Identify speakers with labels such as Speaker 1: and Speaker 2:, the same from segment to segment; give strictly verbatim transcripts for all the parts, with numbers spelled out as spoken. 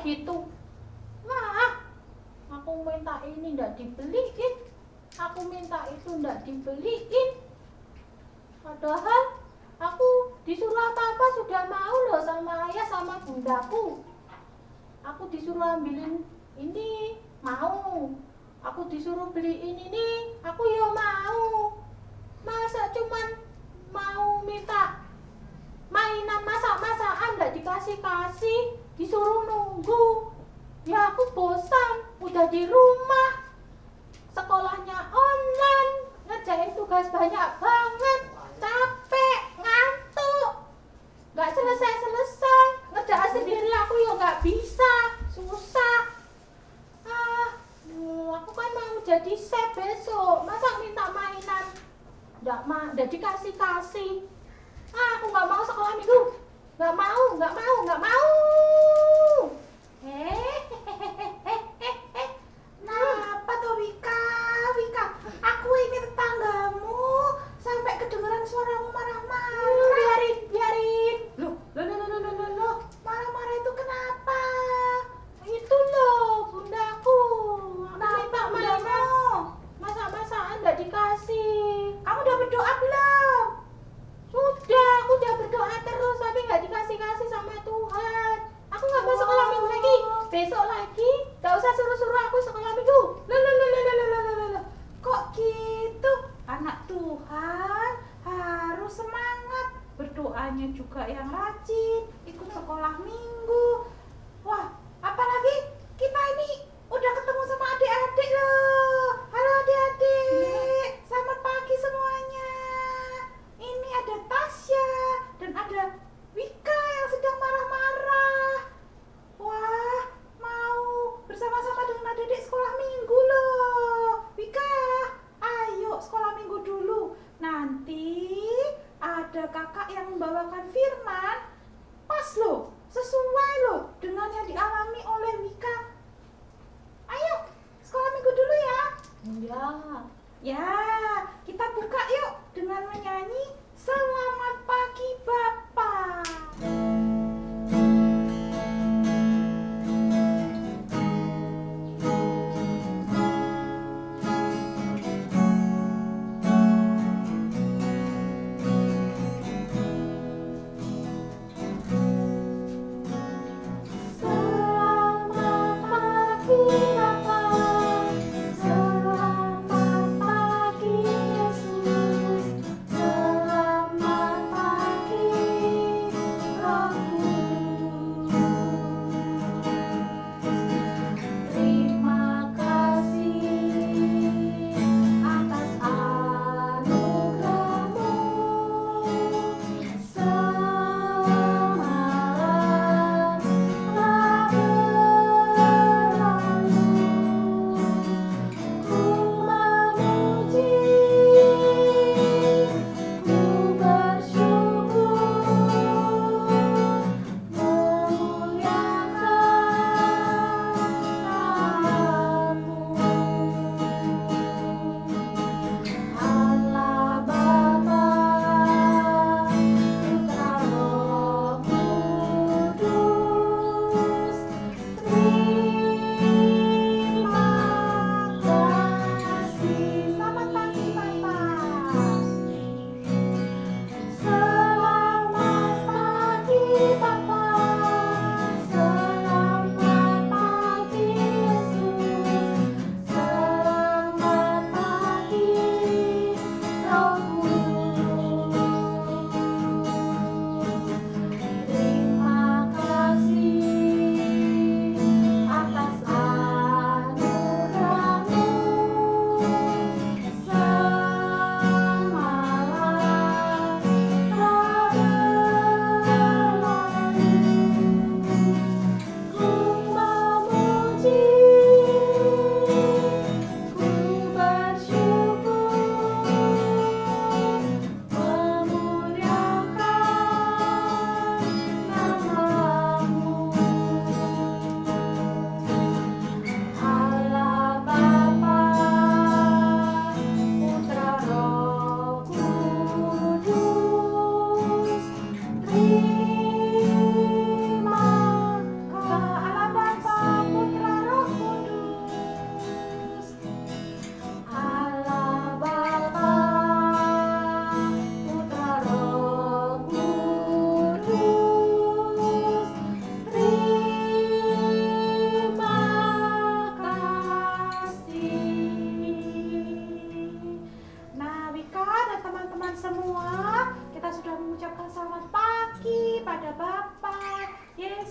Speaker 1: gitu. Wah, aku minta ini ndak dibeliin, aku minta itu ndak dibeliin. Padahal aku disuruh apa-apa sudah mau loh sama ayah sama bundaku. Aku disuruh ambilin ini, mau. Aku disuruh beliin ini, aku ya mau. Masa cuman mau minta mainan masak-masakan nggak dikasih-kasih, disuruh nunggu. Ya aku bosan, udah di rumah, sekolahnya online, ngerjain tugas banyak banget, capek, ngantuk, nggak selesai-selesai, ngerjain sendiri aku ya nggak bisa, susah. Ah, aku kan mau jadi chef besok, masa minta mainan nggak ma nggak dikasih-kasih. Ah, aku nggak mau sekolah minggu, nggak mau, nggak mau, nggak mau.
Speaker 2: Kenapa tuh Wika? Wika, aku ini tetanggamu,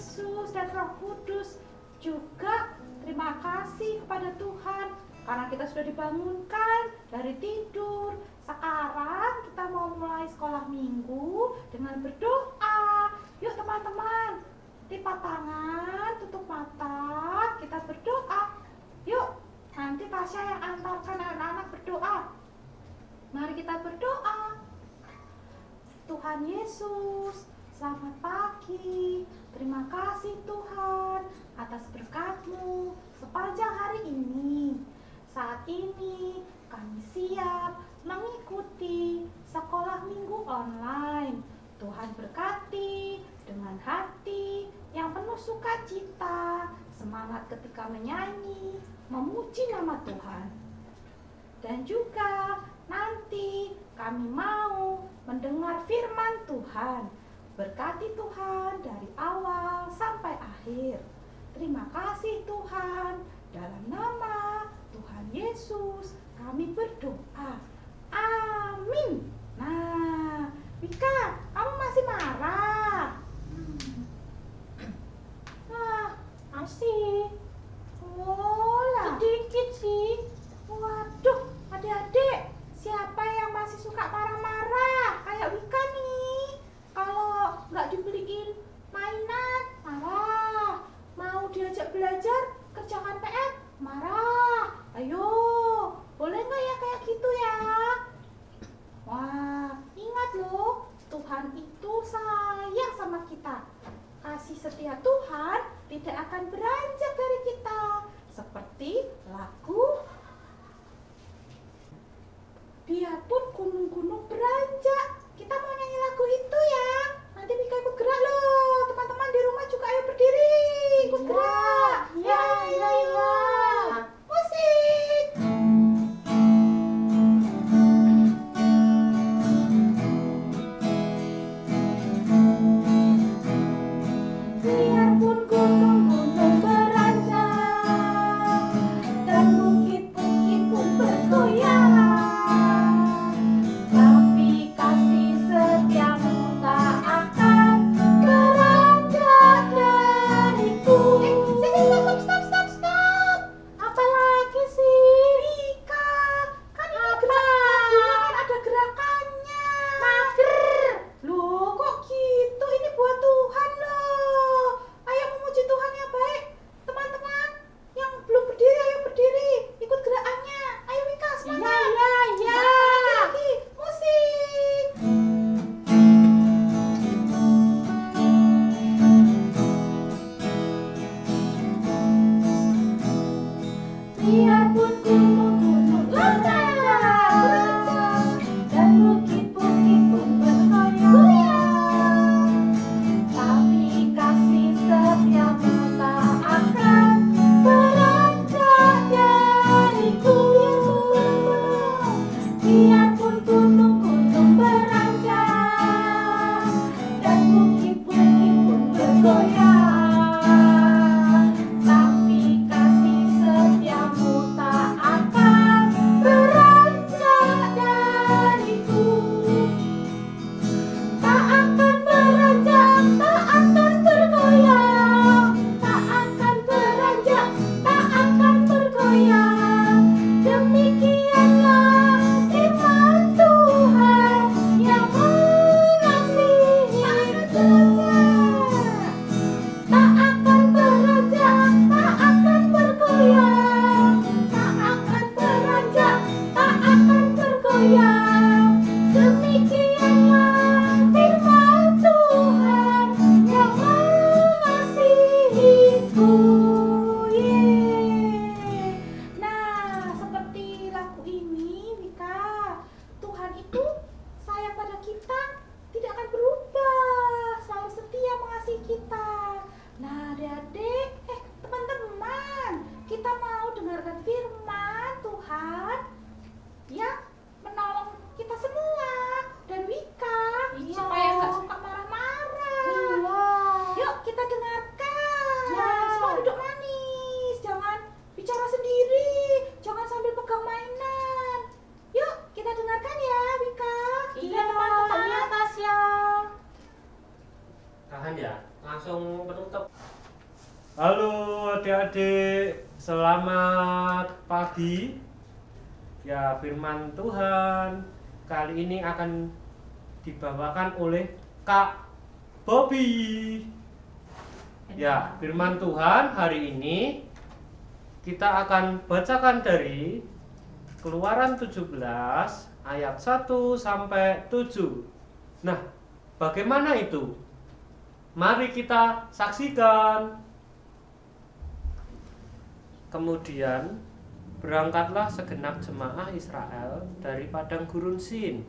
Speaker 1: Yesus dan Roh Kudus. Juga terima kasih kepada Tuhan karena kita sudah dibangunkan dari tidur. Sekarang kita mau mulai sekolah minggu dengan berdoa. Yuk teman-teman, lipat tangan, tutup mata, kita berdoa. Yuk, nanti Tasya yang antarkan anak-anak berdoa. Mari kita berdoa. Tuhan Yesus, selamat pagi. Terima kasih Tuhan atas berkat-Mu sepanjang hari ini. Saat ini kami siap mengikuti sekolah minggu online. Tuhan berkati dengan hati yang penuh sukacita, semangat ketika menyanyi, memuji nama Tuhan. Dan juga nanti kami mau mendengar firman Tuhan. Berkati Tuhan dari awal sampai akhir. Terima kasih Tuhan. Dalam nama Tuhan Yesus kami berdoa. Amin. Nah, Wika, kamu masih marah? Hmm. Ah, masih. Oh lah. Sedikit sih. Waduh, adik-adik, siapa yang masih suka marah-marah? Kayak Wika nih. Kalau nggak dibeliin mainan, marah. Mau diajak belajar, kerjakan P R, marah. Ayo, boleh nggak ya kayak gitu ya? Wah, ingat loh, Tuhan itu sayang sama kita. Kasih setia Tuhan tidak akan beranjak dari kita. Seperti lagu biarpun gunung-gunung beranjak. Kita mau nyanyi lagu itu ya. Nanti Mika ikut gerak loh. Teman-teman di rumah juga ayo berdiri, ikut gerak. Ya, ya, ya. Musik. Biarpun gunung-gunung beranjak dan
Speaker 2: langsung penutup. Halo adik-adik, selamat pagi. Ya, firman Tuhan kali ini akan dibawakan oleh Kak Bobby. Ya, firman Tuhan hari ini kita akan bacakan dari Keluaran tujuh belas ayat satu sampai tujuh. Nah, bagaimana itu? Mari kita saksikan. Kemudian berangkatlah segenap jemaah Israel dari padang gurun Sin,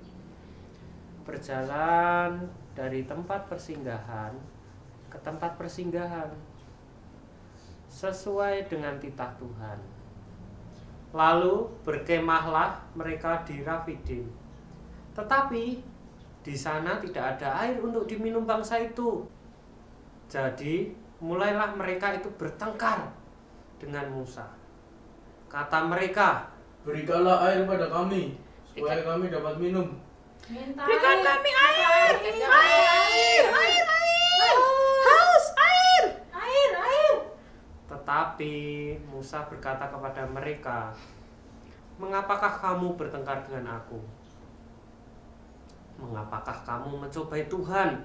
Speaker 2: berjalan dari tempat persinggahan ke tempat persinggahan sesuai dengan titah Tuhan. Lalu berkemahlah mereka di Rafidim. Tetapi di sana tidak ada air untuk diminum bangsa itu. Jadi mulailah mereka itu bertengkar dengan Musa. Kata mereka,
Speaker 3: berikanlah air pada kami, supaya kami dapat minum.
Speaker 1: Minta
Speaker 4: Berikan
Speaker 1: air.
Speaker 4: kami air,
Speaker 1: Minta
Speaker 4: air, air, air, haus air.
Speaker 1: Air, air.
Speaker 2: tetapi Musa berkata kepada mereka, mengapakah kamu bertengkar dengan aku? Mengapakah kamu mencobai Tuhan?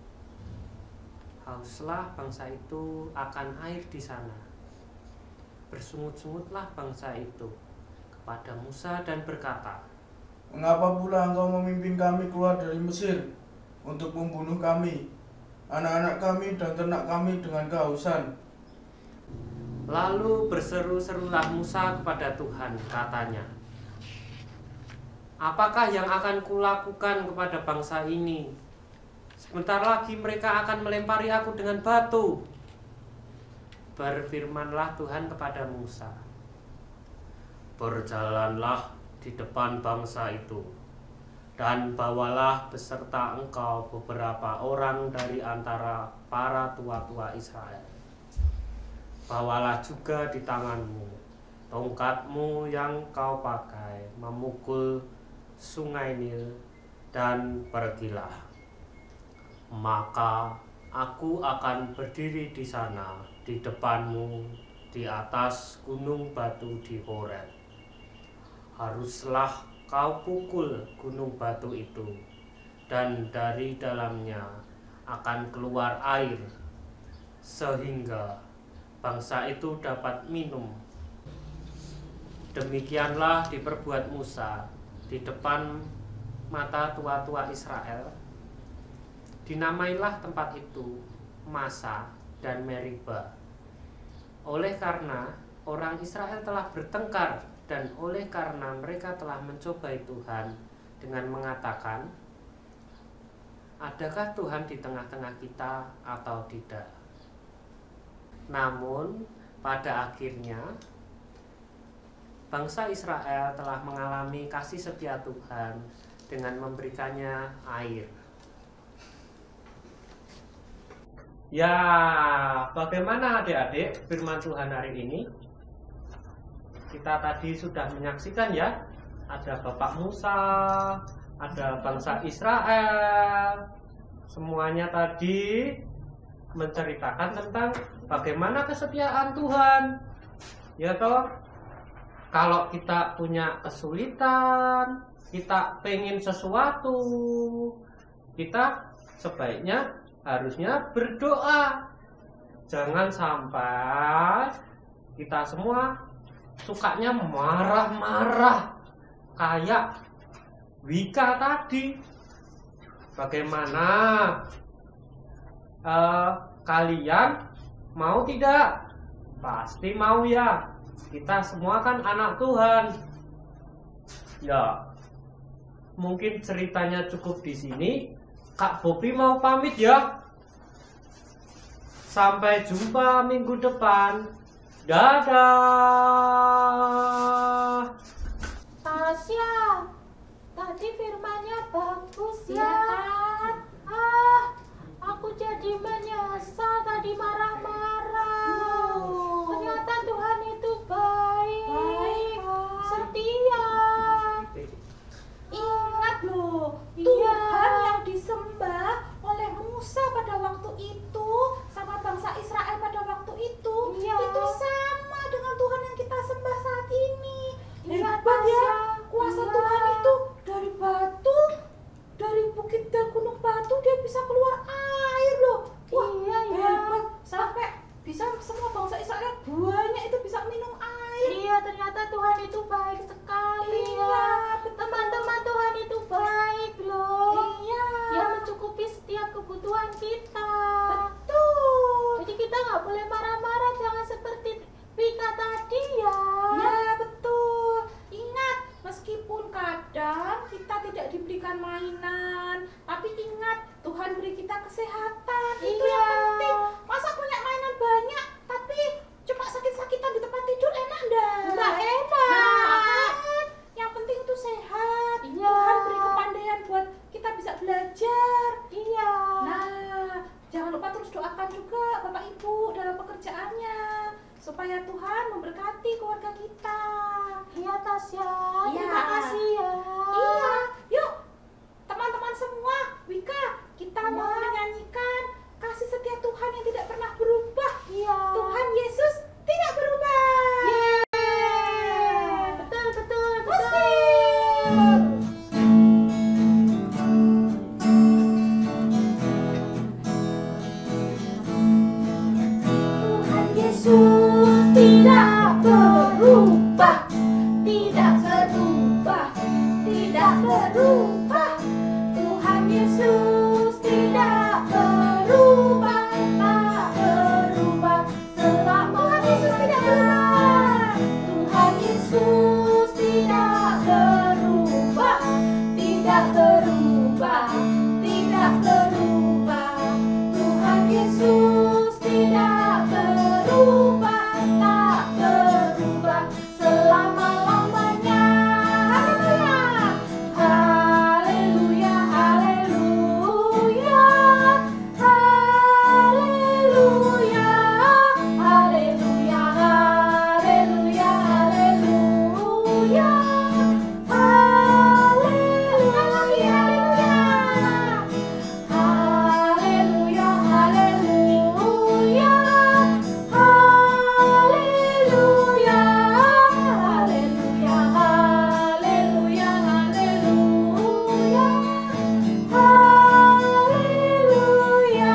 Speaker 2: Hauslah bangsa itu akan air di sana. Bersungut-sungutlah bangsa itu kepada Musa dan berkata,
Speaker 3: Mengapa pula engkau memimpin kami keluar dari Mesir untuk membunuh kami, anak-anak kami dan ternak kami dengan kehausan?
Speaker 2: Lalu berseru-serulah Musa kepada Tuhan, katanya, apakah yang akan kulakukan kepada bangsa ini? Sebentar lagi mereka akan melempari aku dengan batu. Berfirmanlah Tuhan kepada Musa, berjalanlah di depan bangsa itu, dan bawalah beserta engkau beberapa orang dari antara para tua-tua Israel. Bawalah juga di tanganmu tongkatmu yang kau pakai memukul sungai Nil, dan pergilah. Maka aku akan berdiri di sana di depanmu di atas gunung batu di Horeb. Haruslah kau pukul gunung batu itu, dan dari dalamnya akan keluar air, sehingga bangsa itu dapat minum. Demikianlah diperbuat Musa di depan mata tua-tua Israel. Dinamailah tempat itu Masa dan Meriba, oleh karena orang Israel telah bertengkar dan oleh karena mereka telah mencobai Tuhan dengan mengatakan, adakah Tuhan di tengah-tengah kita atau tidak? Namun pada akhirnya bangsa Israel telah mengalami kasih setia Tuhan dengan memberikannya air. Ya, bagaimana adik-adik firman Tuhan hari ini? Kita tadi sudah menyaksikan ya, ada Bapak Musa, ada bangsa Israel. Semuanya tadi menceritakan tentang bagaimana kesetiaan Tuhan. Ya toh, kalau kita punya kesulitan, kita pengen sesuatu, kita sebaiknya harusnya berdoa. Jangan sampai kita semua sukanya marah-marah kayak Wika tadi. Bagaimana uh, kalian mau tidak? Pasti mau ya. Kita semua kan anak Tuhan. Ya, mungkin ceritanya cukup di sini. Kak Bobby mau pamit ya. Sampai jumpa minggu depan. Dadah.
Speaker 1: Tasya, tadi firmannya bagus ya.
Speaker 4: Iya kan?
Speaker 1: Ah, aku jadi menyesal tadi marah-marah.
Speaker 4: Oh.
Speaker 1: Ternyata Tuhan itu baik,
Speaker 4: Baik,
Speaker 1: setia.
Speaker 4: Ingat loh,
Speaker 1: Iya.
Speaker 4: Tuhan yang disembah oleh Musa pada waktu itu
Speaker 1: Tuhan itu baik sekali
Speaker 4: Iya,
Speaker 1: ya.
Speaker 4: betul.
Speaker 1: Teman-teman, Tuhan itu baik loh.
Speaker 4: Iya.
Speaker 1: Dia mencukupi setiap kebutuhan kita.
Speaker 4: Betul.
Speaker 1: Jadi kita nggak boleh marah-marah, jangan seperti Wika tadi ya.
Speaker 4: Ya, betul. Ingat, meskipun kadang kita tidak diberikan mainan, tapi ingat Tuhan beri kita kesehatan. Itu
Speaker 1: Iya.
Speaker 4: yang penting. Masa punya mainan banyak tapi cuma sakit-sakitan di tempat tidur, enak enggak?
Speaker 1: Nggak enak.
Speaker 4: Nah, kan? Yang penting itu sehat.
Speaker 1: Iya.
Speaker 4: Tuhan beri kepandaian buat kita bisa belajar.
Speaker 1: Iya.
Speaker 4: Nah, jangan lupa terus doakan juga Bapak Ibu dalam pekerjaannya supaya Tuhan memberkati keluarga kita.
Speaker 1: Iya Tasya.
Speaker 4: Iya.
Speaker 1: Terima kasih ya.
Speaker 4: Iya, yuk teman-teman semua, Wika, kita
Speaker 1: Iya.
Speaker 4: mau menyanyikan kasih setia Tuhan yang tidak pernah berubah.
Speaker 1: Iya.
Speaker 4: Tuhan Yesus tidak berubah.
Speaker 1: Yeay. Betul, betul, betul.
Speaker 4: Musik.
Speaker 1: Tuhan Yesus tidak berubah, tidak berubah, tidak berubah. Tuhan Yesus tidak berubah, tak berubah selama Tuhan Yesus tidak berubah. Tuhan Yesus tidak berubah, tidak berubah, tidak berubah. Tuhan Yesus tidak berubah, tak berubah selama-lamanya. Haleluya, haleluya, haleluya, haleluya, haleluya, haleluya, haleluya, haleluya. Haleluya, haleluya, haleluya, haleluya, haleluya, haleluya, haleluya.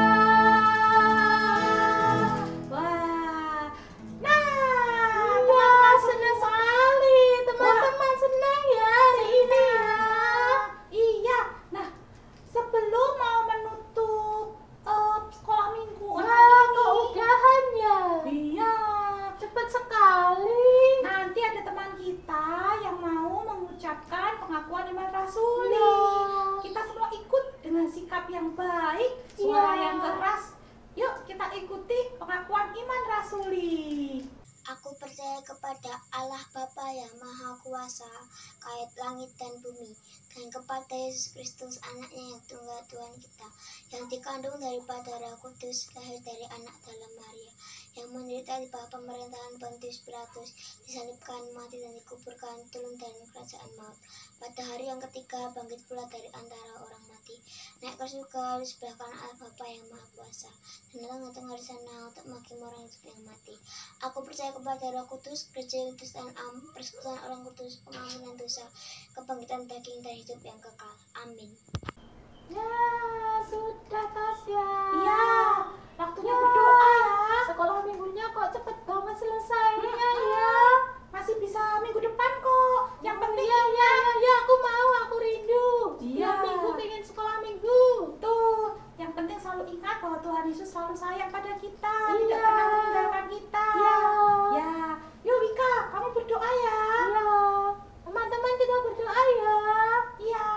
Speaker 4: Wah. Nah,
Speaker 1: Wah, senang sekali. Teman-teman senang ya hari ini ya.
Speaker 4: Iya. Nah, sebelum mau menutup eh, sekolah minggu
Speaker 1: Wah,
Speaker 4: online
Speaker 1: kok
Speaker 4: ini,
Speaker 1: udahan ya?
Speaker 4: iya,
Speaker 1: Cepat sekali.
Speaker 4: nanti ada teman kita yang mau mengucapkan pengakuan iman rasuli.
Speaker 1: Iya.
Speaker 4: Kita semua ikut dengan sikap yang baik, suara
Speaker 1: Iya.
Speaker 4: yang keras. Yuk kita ikuti pengakuan iman rasuli.
Speaker 5: Aku percaya kepada Allah Bapa yang Maha Kuasa, kait langit dan bumi, dan kepada Yesus Kristus anaknya yang tunggal Tuhan kita, yang dikandung daripada Roh Kudus, lahir dari anak dalam Maria, yang menderita di bawah pemerintahan Pontius Pilatus, disalibkan, mati dan dikuburkan, turun dari kerajaan maut. Pada hari yang ketiga bangkit pula dari antara orang mati, naik ke surga di sebelah kanan Allah Bapa yang Maha Kuasa, dan datang datang dari sana untuk menghakimi orang hidup yang mati. Aku percaya kepada Roh Kudus, gereja kudus dan am, persekutuan orang kudus, pengampunan dosa, kebangkitan daging dan hidup yang kekal. Amin.
Speaker 1: Ya, sudah Tasya.
Speaker 4: Iya, waktunya
Speaker 1: Ya,
Speaker 4: berdoa ya.
Speaker 1: sekolah minggunya kok cepet banget selesainya ya.
Speaker 4: Masih bisa minggu depan kok. Yang penting
Speaker 1: ya, ya, ya, ya, aku mau, aku rindu.
Speaker 4: Iya.
Speaker 1: Tiap minggu pengen sekolah minggu.
Speaker 4: tuh, yang penting selalu ingat bahwa Tuhan Yesus selalu sayang pada kita,
Speaker 1: Iya.
Speaker 4: tidak pernah meninggalkan kita.
Speaker 1: Iya.
Speaker 4: Ya, yuk Wika, kamu berdoa ya.
Speaker 1: Iya. Teman-teman kita berdoa ya.
Speaker 4: Iya.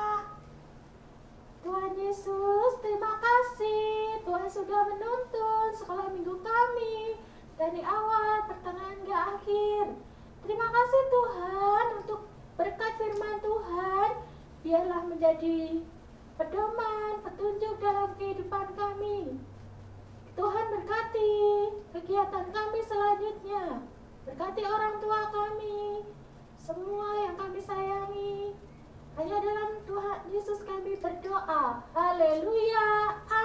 Speaker 1: Tuhan Yesus, terima kasih. Tuhan sudah menuntun sekolah minggu kami dari awal, pertengahan hingga akhir. Terima kasih Tuhan untuk berkat firman Tuhan. Biarlah menjadi pedoman, petunjuk dalam kehidupan kami. Tuhan berkati kegiatan kami selanjutnya. Berkati orang tua kami, semua yang kami sayangi. Hanya dalam Tuhan Yesus kami berdoa. Haleluya.